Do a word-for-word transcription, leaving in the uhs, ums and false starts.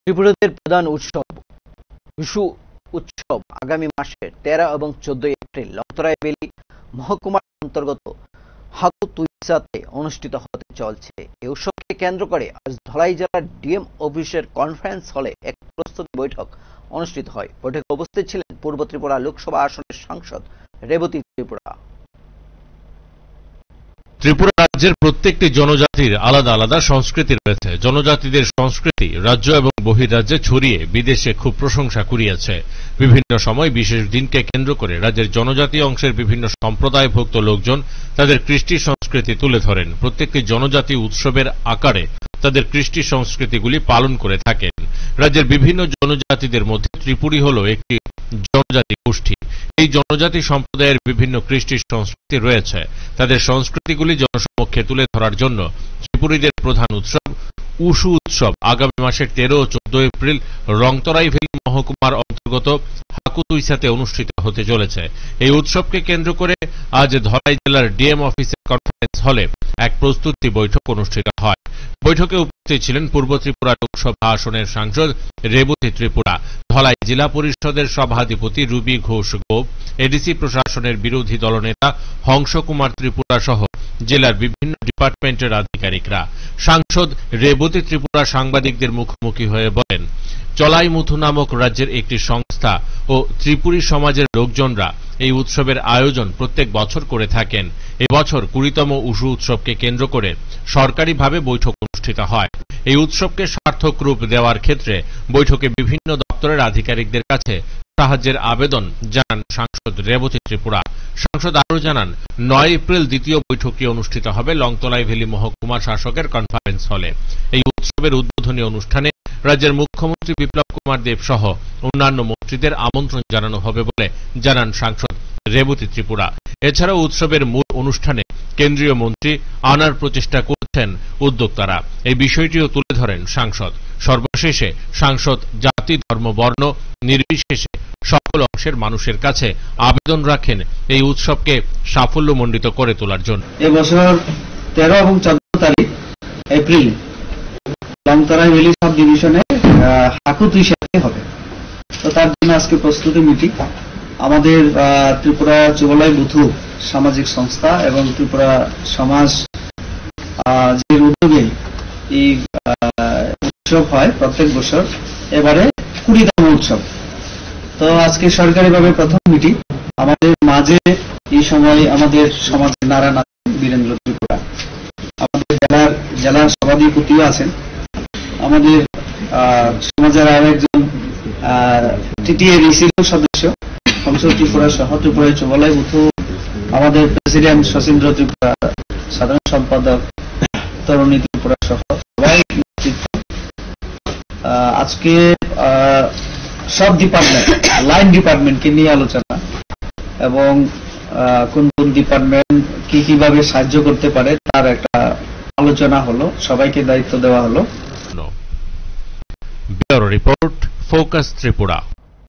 ত্রিপুরাদের প্রধান উৎসব টুসু উৎসব আগামী মাসের তেরো এবং চোদ্দ এপ্রিল লংতরাই ভ্যালি মহকুমার অন্তর্গত হাকুতুইসাতে অনুষ্ঠিত হতে চলছে। এই উৎসবকে কেন্দ্র করে আজ ধলাই জেলার ডিএম অফিসের কনফারেন্স হলে এক প্রস্তুতি বৈঠক অনুষ্ঠিত হয়। বৈঠকে উপস্থিত ছিলেন পূর্ব ত্রিপুরা লোকসভা আসনের সাংসদ রেবতী ত্রিপুরা। ত্রিপুরা রাজ্যের প্রত্যেকটি জনজাতির আলাদা আলাদা সংস্কৃতি রয়েছে। জনজাতিদের সংস্কৃতি রাজ্য এবং বহির্রাজ্যে ছড়িয়ে বিদেশে খুব প্রশংসা কুড়িয়েছে। বিভিন্ন সময় বিশেষ দিনকে কেন্দ্র করে রাজ্যের জনজাতি অংশের বিভিন্ন সম্প্রদায়ভুক্ত লোকজন তাদের কৃষ্টি সংস্কৃতি তুলে ধরেন। প্রত্যেকটি জনজাতি উৎসবের আকারে তাদের কৃষ্টি সংস্কৃতিগুলি পালন করে থাকেন। রাজ্যের বিভিন্ন জনজাতিদের মধ্যে ত্রিপুরী হল একটি জনজাতি গোষ্ঠী। এই জনজাতি সম্প্রদায়ের বিভিন্ন কৃষ্টি সংস্কৃতি রয়েছে। তাদের সংস্কৃতিগুলি জনসমক্ষে তুলে ধরার জন্য ত্রিপুরীদের প্রধান উৎসব উশু উৎসব আগামী মাসের তেরো ও চোদ্দ এপ্রিল রংতরাই ভ্যালি মহকুমার অন্তর্গত হাকুতুইসাতে অনুষ্ঠিত হতে চলেছে। এই উৎসবকে কেন্দ্র করে আজ ধলাই জেলার ডিএম অফিসের কনফারেন্স হলে এক প্রস্তুতি বৈঠক অনুষ্ঠিত হয়। বৈঠকে উপস্থিত ছিলেন পূর্ব ত্রিপুরা লোকসভা আসনের সাংসদ রেবতী ত্রিপুরা, ধলাই জেলা পরিষদের সভাধিপতি রুবি ঘোষ গোপ, এডিসি প্রশাসনের বিরোধী দলনেতা হংস কুমার ত্রিপুরা সহ জেলার বিভিন্ন ডিপার্টমেন্টের আধিকারিকরা। সাংসদ রেবতী ত্রিপুরা সাংবাদিকদের মুখোমুখি হয়ে বলেন, চলাই মুথু নামক রাজ্যের একটি সংস্থা ও ত্রিপুরী সমাজের লোকজনরা এই উৎসবের আয়োজন প্রত্যেক বছর করে থাকেন। এবছর কুড়িতম উশু উৎসবকে কেন্দ্র করে সরকারিভাবে বৈঠক অনুষ্ঠিত হয়। এই উৎসবকে সার্থক রূপ দেওয়ার ক্ষেত্রে বৈঠকে বিভিন্ন দপ্তরের আধিকারিকদের কাছে সাহায্যের আবেদন জানান সাংসদ রেবতী ত্রিপুরা। সাংসদ আরও জানান, নয় এপ্রিল দ্বিতীয় বৈঠকটি অনুষ্ঠিত হবে লংতরাই ভ্যালি মহকুমার শাসকের কনফারেন্স হলে। এই উৎসবের উদ্বোধনী অনুষ্ঠানে রাজ্যের মুখ্যমন্ত্রী বিপ্লব কুমার দেব সহ অন্যান্য মন্ত্রীদের আমন্ত্রণ জানানো হবে বলে জানান সাংসদ রেবতী ত্রিপুরা। এছাড়াও উৎসবের মূল অনুষ্ঠানে কেন্দ্রীয় মন্ত্রী আনার প্রচেষ্টা করছেন উদ্যোক্তারা। এই বিষয়টিও তুলে ধরেন সাংসদ। সর্বশেষে সাংসদ জাতি ধর্ম বর্ণ নির্বিশেষে সকল অংশের মানুষের কাছে আবেদন রাখেন এই উৎসবকে সাফল্যমণ্ডিত করে তোলার জন্য। এবছর তেরো এবং চোদ্দ তারিখ এপ্রিল লংতরাই ভ্যালি সাব ডিভিশনে হাকুতুইসাতে হবে। তো তার জন্য আজকে প্রস্তুতি মিটিং আমাদের ত্রিপুরা যুবলয় বুথু সামাজিক সংস্থা এবং ত্রিপুরা সমাজ যে উদ্যোগে এই উৎসব হয় প্রত্যেক বছর, এবারে কুড়িতম উৎসব। তো আজকে সরকারিভাবে প্রথম মিটিং। আমাদের মাঝে এই সময় আমাদের সমাজের নারায়ণ বীরেন্দ্র ত্রিপুরা, আমাদের জেলার জেলার সভাধিপতিও আছেন, আমাদের সমাজের আর একজন টিটিএ রিসিভিং সদস্য হংস ত্রিপুরা সহ ত্রিপুরা যুবলয় বুথু, আমাদের প্রেসিডেন্ট শচীন্দ্র ত্রিপুরা, সাধারণ সম্পাদক তরুণী ত্রিপুরা সহ সবাই আজকে সব ডিপার্টমেন্ট লাইন ডিপার্টমেন্টকে নিয়ে আলোচনা এবং কোন কোন ডিপার্টমেন্ট কি কিভাবে সাহায্য করতে পারে তার একটা আলোচনা হলো, সবাইকে দায়িত্ব দেওয়া হলো। Bureau report, focus Tripura.